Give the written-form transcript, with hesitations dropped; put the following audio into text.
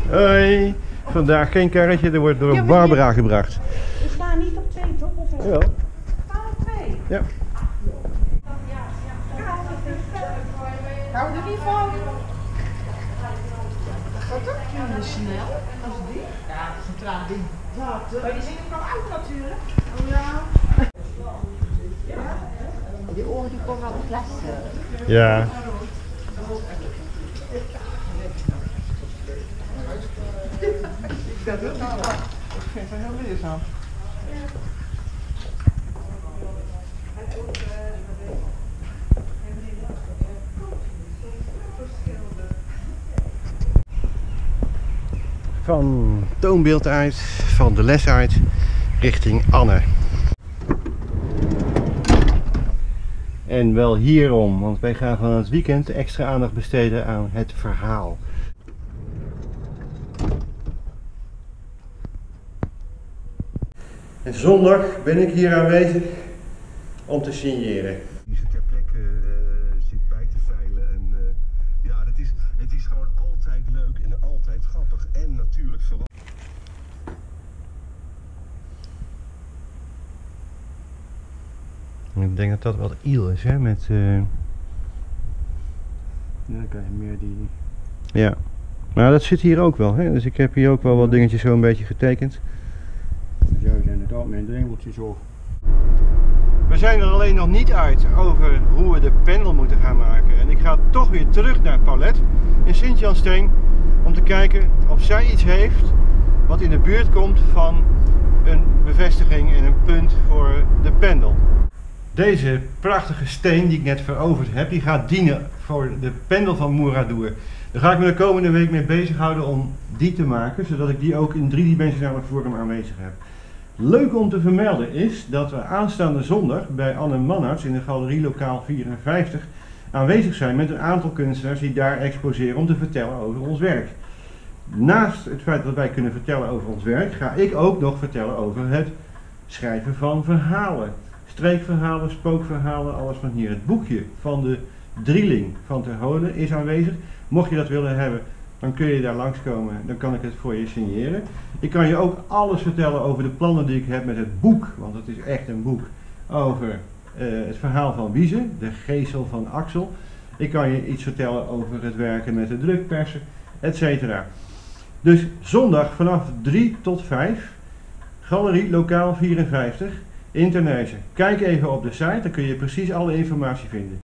Hoi. Vandaag geen karretje, er wordt door Barbara gebracht. We staan niet op 2 toch? Of wel? Jawel. We staan op 2. Ja. Hou er niet van. Wat ook jullie snel? Als die? Ja, dat is een traag ding. Maar die zitten nog oud natuurlijk. Oh ja. Die oren die komen wel plassen. Ja. Dat is wel wat. Ik vind het heel leerzaam. Van toonbeeld uit, van de les uit, richting Anne. En wel hierom, want wij gaan van het weekend extra aandacht besteden aan het verhaal. En zondag ben ik hier aanwezig om te signeren. Die ze ter plekke zit bij te veilen en ja, het is gewoon altijd leuk en altijd grappig en natuurlijk vooral. Ik denk dat dat wat iel is, hè, met Ja, dan krijg je meer die... ja. Maar dat zit hier ook wel, hè? Dus ik heb hier ook wel wat dingetjes zo een beetje getekend. Zo zijn het ook met drengeltjes hoor. We zijn er alleen nog niet uit over hoe we de pendel moeten gaan maken. En ik ga toch weer terug naar Paulette in Sint-Jansteen om te kijken of zij iets heeft wat in de buurt komt van een bevestiging en een punt voor de pendel. Deze prachtige steen die ik net veroverd heb, die gaat dienen voor de pendel van Muradour. Daar ga ik me de komende week mee bezighouden om die te maken, zodat ik die ook in driedimensionale vorm aanwezig heb. Leuk om te vermelden is dat we aanstaande zondag bij Anne Mannaerts in de galerie Lokaal 54 aanwezig zijn met een aantal kunstenaars die daar exposeren om te vertellen over ons werk. Naast het feit dat wij kunnen vertellen over ons werk, ga ik ook nog vertellen over het schrijven van verhalen. Streekverhalen, spookverhalen, alles van hier. Het boekje van de Drieling van Ter Holen is aanwezig. Mocht je dat willen hebben, dan kun je daar langskomen, dan kan ik het voor je signeren. Ik kan je ook alles vertellen over de plannen die ik heb met het boek, want het is echt een boek over het verhaal van Wiese, de geesel van Axel. Ik kan je iets vertellen over het werken met de drukpersen, etc. Dus zondag vanaf 3 tot 5, galerie Lokaal 54 in Terneuzen. Kijk even op de site, dan kun je precies alle informatie vinden.